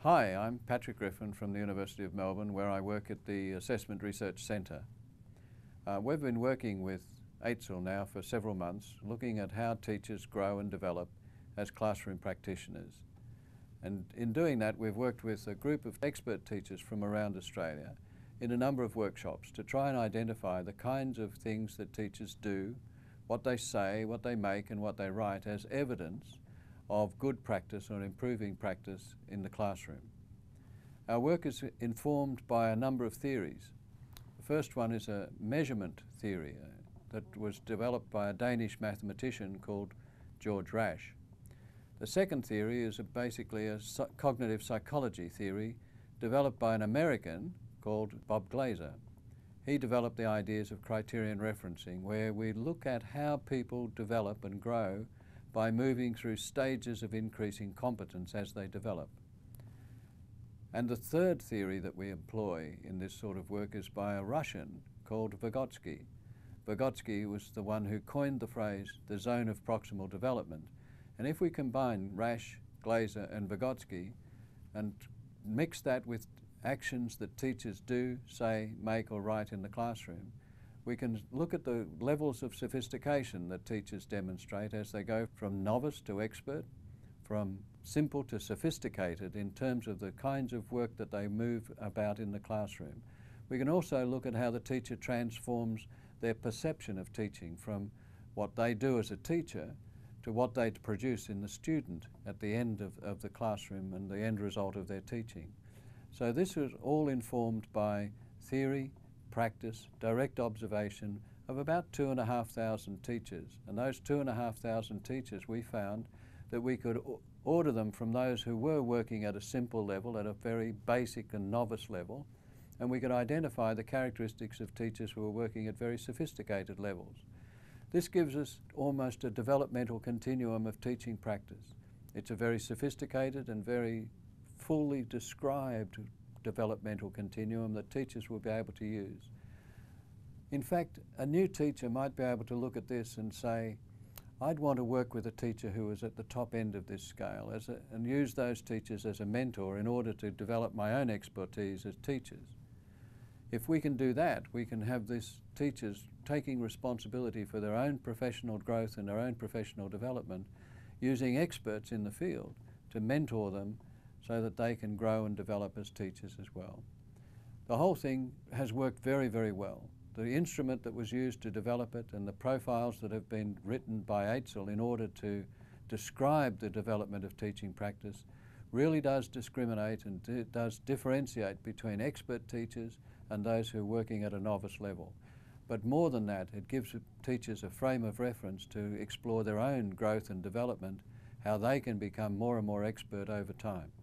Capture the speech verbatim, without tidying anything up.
Hi, I'm Patrick Griffin from the University of Melbourne, where I work at the Assessment Research Centre. Uh, we've been working with AITSL now for several months, looking at how teachers grow and develop as classroom practitioners. And in doing that, we've worked with a group of expert teachers from around Australia in a number of workshops to try and identify the kinds of things that teachers do, what they say, what they make and what they write as evidence of good practice or improving practice in the classroom. Our work is informed by a number of theories. The first one is a measurement theory uh, that was developed by a Danish mathematician called George Rasch. The second theory is a basically a cognitive psychology theory developed by an American called Bob Glaser. He developed the ideas of criterion referencing, where we look at how people develop and grow by moving through stages of increasing competence as they develop. And the third theory that we employ in this sort of work is by a Russian called Vygotsky. Vygotsky was the one who coined the phrase, the zone of proximal development. And if we combine Rasch, Glaser and Vygotsky and mix that with actions that teachers do, say, make or write in the classroom, we can look at the levels of sophistication that teachers demonstrate as they go from novice to expert, from simple to sophisticated in terms of the kinds of work that they move about in the classroom. We can also look at how the teacher transforms their perception of teaching from what they do as a teacher to what they produce in the student at the end of, of the classroom and the end result of their teaching. So this is all informed by theory, practice, direct observation of about two and a half thousand teachers. And those two and a half thousand teachers, we found that we could order them from those who were working at a simple level, at a very basic and novice level, and we could identify the characteristics of teachers who were working at very sophisticated levels. This gives us almost a developmental continuum of teaching practice. It's a very sophisticated and very fully described developmental continuum that teachers will be able to use. In fact, a new teacher might be able to look at this and say, I'd want to work with a teacher who is at the top end of this scale as a, and use those teachers as a mentor in order to develop my own expertise as teachers. If we can do that, we can have these teachers taking responsibility for their own professional growth and their own professional development, using experts in the field to mentor them so that they can grow and develop as teachers as well. The whole thing has worked very, very well. The instrument that was used to develop it and the profiles that have been written by AITSL in order to describe the development of teaching practice really does discriminate and d does differentiate between expert teachers and those who are working at a novice level. But more than that, it gives teachers a frame of reference to explore their own growth and development, how they can become more and more expert over time.